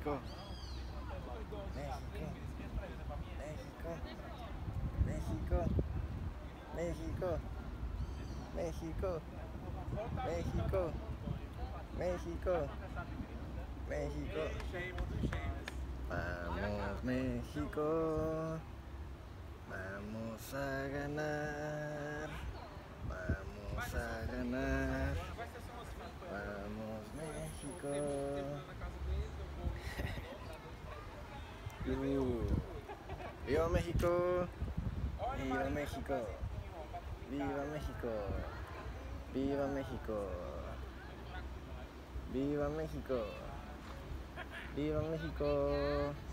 México, México, México, México, México, México, México, México, México. Vamos México, vamos a ganar, vamos a ganar, vamos México. ¡Viva México! ¡Viva México! ¡Viva México! ¡Viva México! ¡Viva México! ¡Viva México!